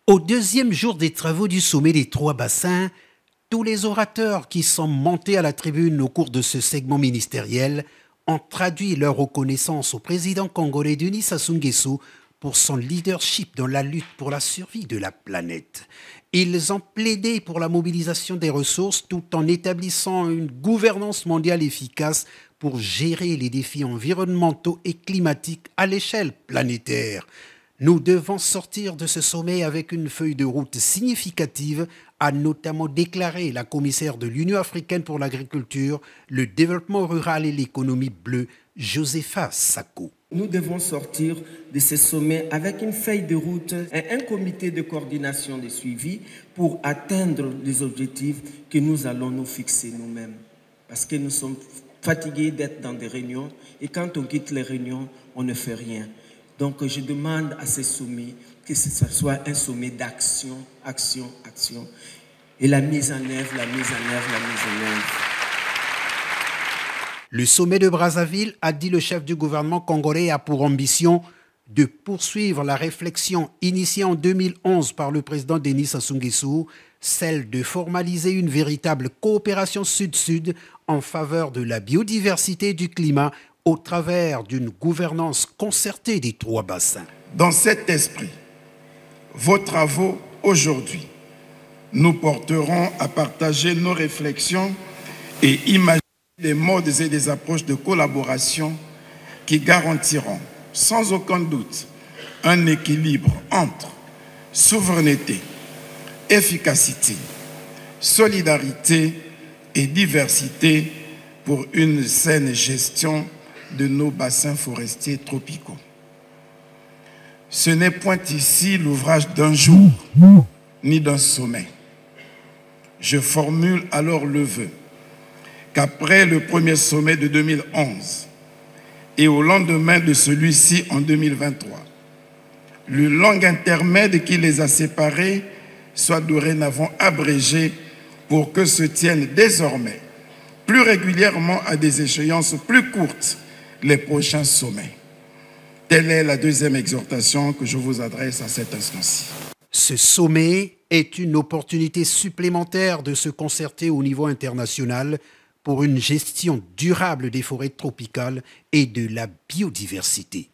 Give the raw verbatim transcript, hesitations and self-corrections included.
Au deuxième jour des travaux du sommet des trois bassins, tous les orateurs qui sont montés à la tribune au cours de ce segment ministériel ont traduit leur reconnaissance au président congolais Denis Sassou Nguesso pour son leadership dans la lutte pour la survie de la planète. Ils ont plaidé pour la mobilisation des ressources tout en établissant une gouvernance mondiale efficace pour gérer les défis environnementaux et climatiques à l'échelle planétaire. Nous devons sortir de ce sommet avec une feuille de route significative, a notamment déclaré la commissaire de l'Union africaine pour l'agriculture, le développement rural et l'économie bleue, Josepha Sako. Nous devons sortir de ce sommet avec une feuille de route et un comité de coordination de suivi pour atteindre les objectifs que nous allons nous fixer nous-mêmes. Parce que nous sommes fatigués d'être dans des réunions et quand on quitte les réunions, on ne fait rien. Donc je demande à ces sommets que ce soit un sommet d'action, action, action. Et la mise en œuvre, la mise en œuvre, la mise en œuvre. Le sommet de Brazzaville, a dit le chef du gouvernement congolais, a pour ambition de poursuivre la réflexion initiée en deux mille onze par le président Denis Sassou Nguesso, celle de formaliser une véritable coopération sud-sud en faveur de la biodiversité et du climat au travers d'une gouvernance concertée des trois bassins. Dans cet esprit, vos travaux aujourd'hui nous porteront à partager nos réflexions et imaginer des modes et des approches de collaboration qui garantiront sans aucun doute un équilibre entre souveraineté, efficacité, solidarité et diversité pour une saine gestion de nos bassins forestiers tropicaux. Ce n'est point ici l'ouvrage d'un jour, ni d'un sommet. Je formule alors le vœu qu'après le premier sommet de deux mille onze et au lendemain de celui-ci en deux mille vingt-trois, le long intermède qui les a séparés soit dorénavant abrégé pour que se tiennent désormais plus régulièrement à des échéances plus courtes les prochains sommets. Telle est la deuxième exhortation que je vous adresse à cet instant-ci. Ce sommet est une opportunité supplémentaire de se concerter au niveau international pour une gestion durable des forêts tropicales et de la biodiversité.